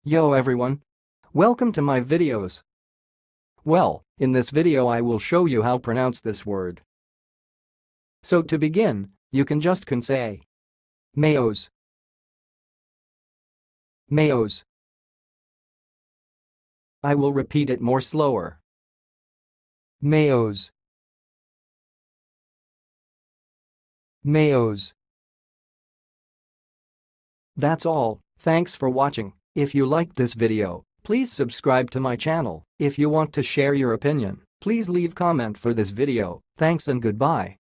Yo everyone! Welcome to my videos. Well, in this video I will show you how pronounce this word. So to begin, you can just say Mayo'S. Mayo's. I will repeat it more slower. Mayo's. Mayo's. That's all, thanks for watching. If you liked this video, please subscribe to my channel. If you want to share your opinion, please leave comment for this video. Thanks and goodbye.